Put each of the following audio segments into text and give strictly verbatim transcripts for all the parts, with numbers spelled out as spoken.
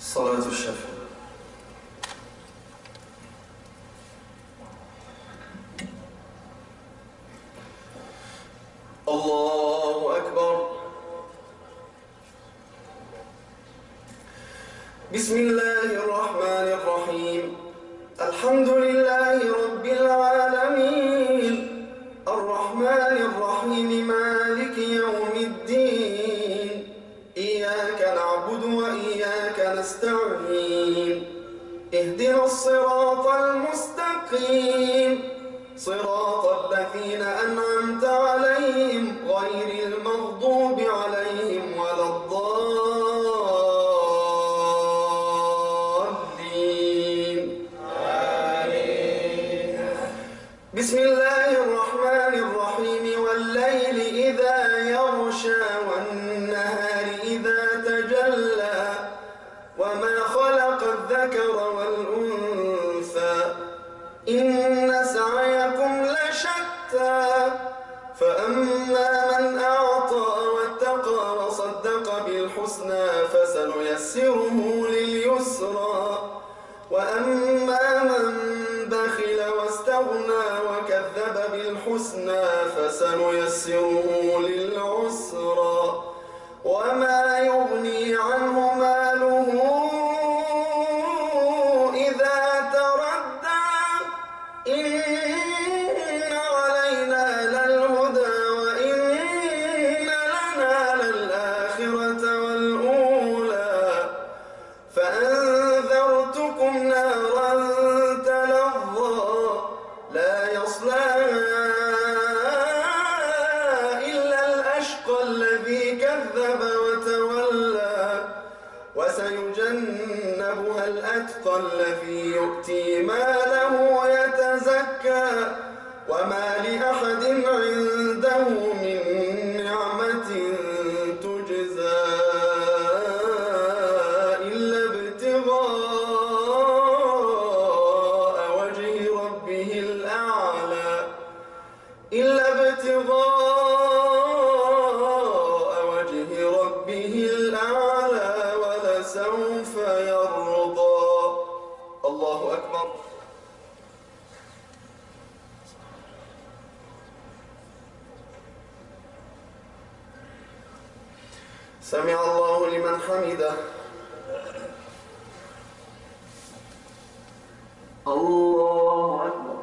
صلاة الشفع. الله أكبر. بسم الله الرحمن الرحيم. الحمد لله رب العالمين الرحمن الرحيم مالك يوم الدين إياك نعبد وإياك نستعين اهدنا الصراط المستقيم صراط الذين أنعمت عليهم غير المغضوب عليهم ولا الضالين آمين. بسم الله الرحمن الرحيم والليل إذا يغشى والنهار إذا تجلى وما خلق الذكر والأنثى إن سعيكم لشتى فأما من أعطى واتقى وصدق بالحسنى فسنيسره لليسرى وأما من بخل واستغنى وكذب بالحسنى فسنيسره للعسرى وما يغني عنه ماله إذا تردى إن علينا للهدى وإن لنا للآخرة والأولى فأنذرتكم نارا تلظى لا يصلاها إلا الأشقى الذي كذب وتولى وسيجنبها الأتقى الذي يؤتي ماله يتزكى وما لأحد عنده من نعمة تجزى إلا ابتغاء وجه ربه الأعلى إلا ابتغاء وجه ربه الأعلى ولسوف يرضى. الله أكبر. سمع الله لمن حمده. الله أكبر.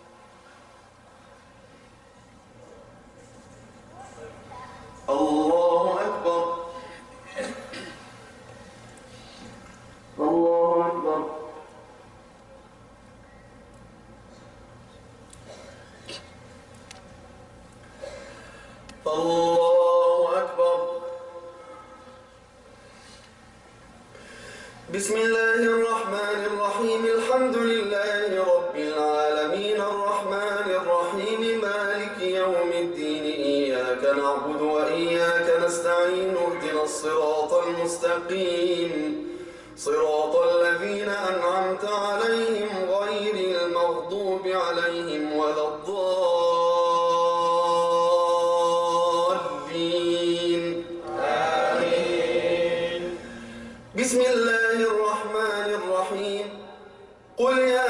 الله أكبر. الله أكبر. الله أكبر. بسم الله الرحمن الرحيم الحمد لله رب العالمين الرحمن الرحيم مالك يوم الدين إياك نعبد وإياك نستعين اهدنا الصراط المستقيم صراط الذين أنعمت عليهم غير المغضوب عليهم ولا الضالين آمين. بسم الله الرحمن الرحيم قل يا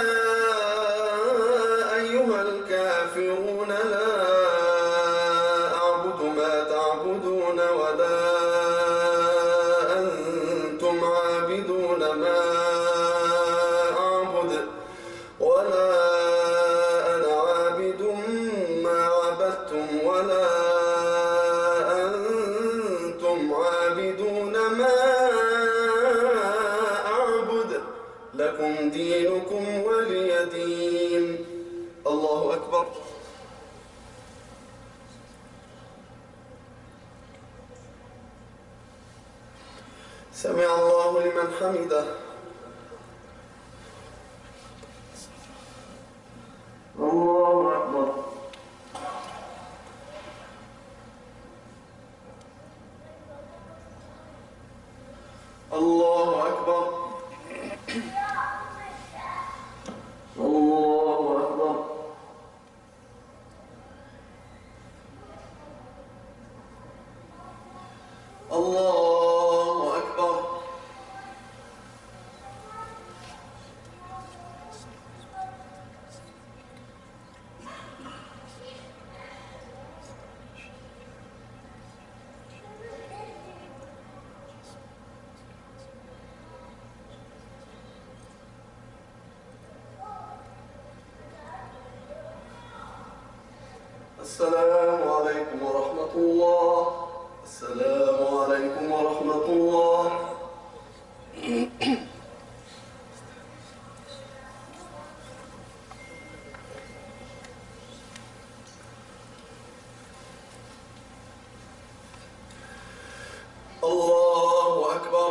أيها الكافرون لا أعبد ما تعبدون ولا أنتم عابدون ما أعبد ولا أنا عابد ما عبدتم ولا أنتم عابدون ما أعبد لكم دينكم ولي دين. الله أكبر. سمع الله لمن حمده. الله أكبر. الله أكبر. الله أكبر. الله أكبر. السلام عليكم ورحمة الله. السلام عليكم ورحمة الله. الله أكبر.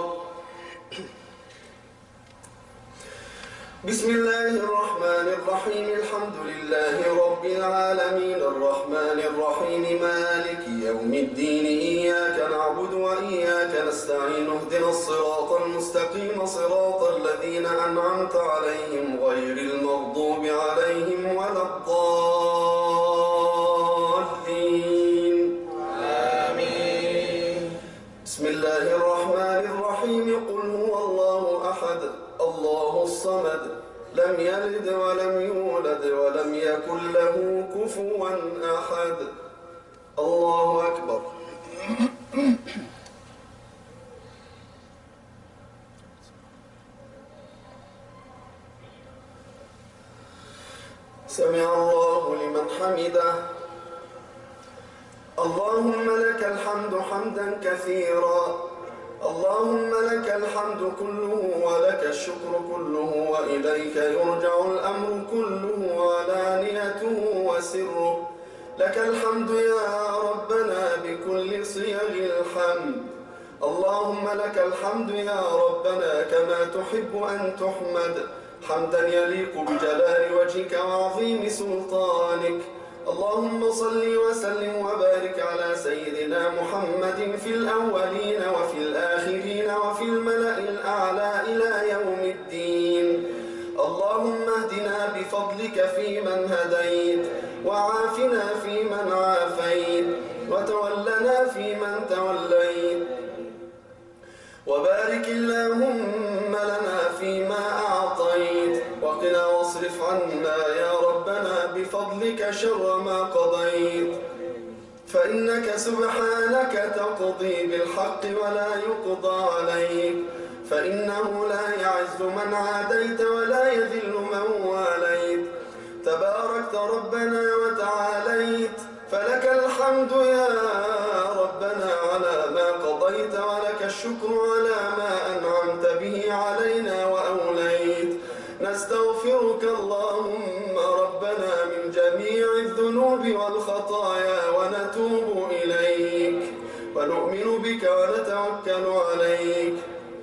بسم الله الرحمن الرحيم. الحمد لله رب العالمين الرحمن الرحيم مالك يوم الدين. إياك نعبد وإياك نستعين. اهدنا الصراط المستقيم صراط الذين أنعمت عليهم غير المغضوب عليهم ولا الضالين. آمين. بسم الله الرحمن الرحيم. قل هو الله أحد الله الصمد لم يلد ولم يولد ولم يكن له كفوا أحد. الله أكبر. سمع الله لمن حمده. اللهم لك الحمد حمدا كثيرا. اللهم لك الحمد كله ولك الشكر كله وإليك يرجع الأمر كله وعلانيته وسره. لك الحمد يا ربنا بكل صيغ الحمد. اللهم لك الحمد يا ربنا كما تحب أن تحمد حمدا يليق بجلال وجهك وعظيم سلطانك. اللهم صل وسلم وبارك على سيدنا محمد في الأولين وفي الآخرين وفي الملأ الأعلى إلى يوم الدين. اللهم اهدنا بفضلك فيمن هديت وعافنا فيمن عافيت وتولنا فيمن توليت وبارك اللهم لنا فيما أعطيت وقنا واصرف عنا يا ربنا بفضلك شر ما قضيت فإنك سبحانك تقضي بالحق ولا يقضى عليك فإنه لا يعز من عاديت ولا يذل من واليت. تباركت ربنا وتعاليت فلك الحمد يا ربنا على ما قضيت ولك الشكر على ما أنعمت به علينا وأوليت. نستغفرك اللهم ربنا من جميع الذنوب والخطايا ونتوب إليك ونؤمن بك ونتوكل عليك.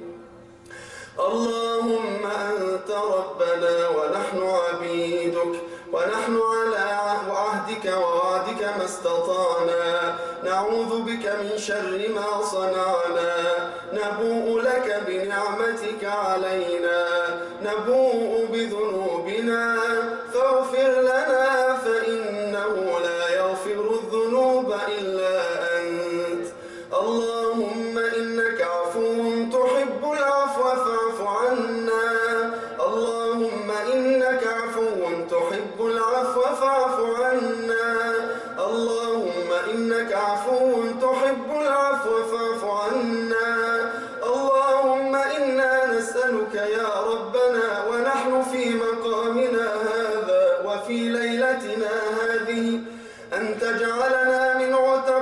اللهم أنت ربنا ونحن عبيدك ونحن على عهدك ووعدك ما استطعنا. نعوذ بك من شر ما صنعنا. نبوء لك بنعمتك علينا نبوء بذنوبنا فاغفر لنا فإنه لا يغفر الذنوب إلا أنت. اللهم إنك عفو تحب العفو فاعف عنا. اللهم إنك عفو تحب العفو فاعف عنا. اللهم إنك عفو تحب العفو فاعف عنا. اللهم إنا نسألك يا ربنا ونحن في مقامنا هذا وفي ليلتنا هذه أن تجعلنا من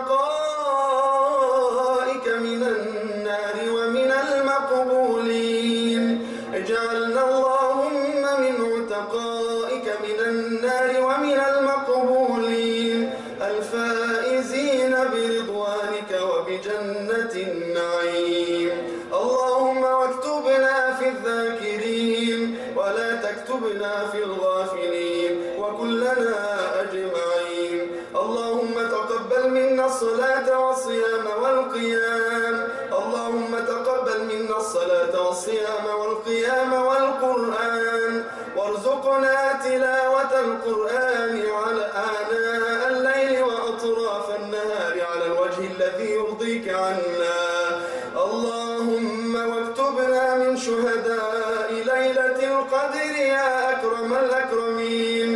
عتقائك من النار ومن المقبولين. اجعلنا اللهم من عتقائك من النار ومن المقبولين الفائزين برضوانك وبجنة النعيم. اللهم واكتبنا في الذاكرين ولا تكتبنا في الغافلين وكلنا أجمعين. اللهم تقبل منا الصلاة والصيام والقيام. اللهم تقبل منا الصلاة والصيام والقيام والقرآن وارزقنا تلاوة القرآن على آناء الليل وأطراف النهار على الوجه الذي يرضيك عنا. اللهم واكتبنا من شهداء ليلة القدر يا أكرم الأكرمين.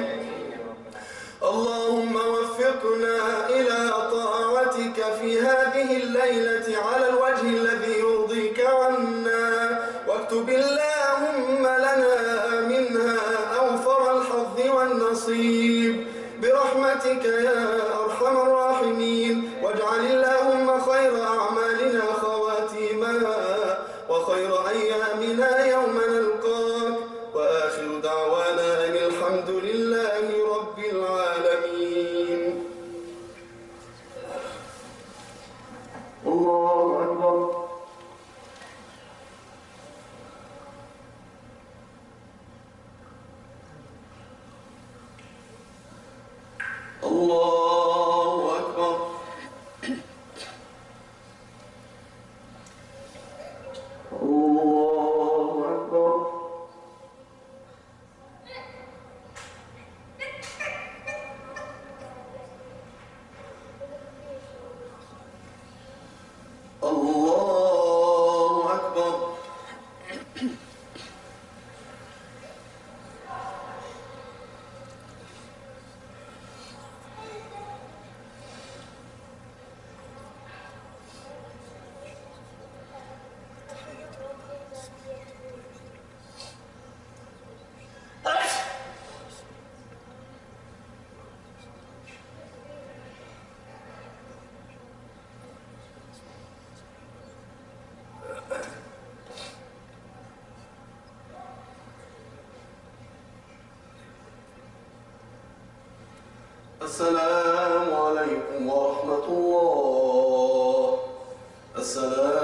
اللهم وفقنا إلى طاعتك في هذه الليلة على الوجه الذي يرضيك عنا واكتب اللهم لنا منها أوفر الحظ والنصيب برحمتك يا أرحم بنا يوم نلقاك، وآخر دعوانا أن الحمد لله رب العالمين. الله أكبر. الله أكبر. الله أكبر. الله أكبر. السلام عليكم ورحمة الله. السلام